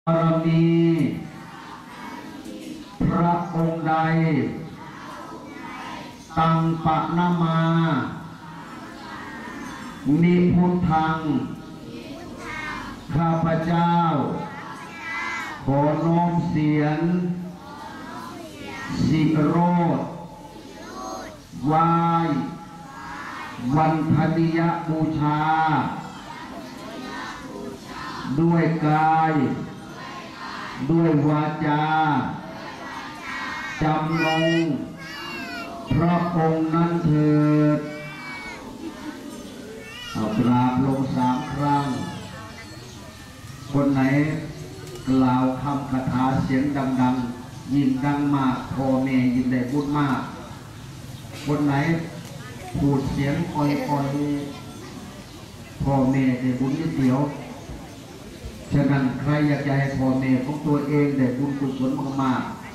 บารมีพระองค์ใดตังปะนามานิพุทธังข้าพเจ้าขอน้อมเสียงสิโรธไหว้วันธนิยบูชาด้วยกายด้วยวาจาจำลงพระองค์นั้นเถิดเอากราบลง3 ครั้งคนไหนกล่าวคำคาถาเสียงดังๆยิ่งดังมากพ่อแม่ยิ่งได้บุญมากคนไหนพูดเสียงอ่อยๆพ่อแม่ได้บุญนิดเดียวฉะนั้นใครอยากจะให้พ่อแม่ของตัวเองได้บุญกุศลมากๆ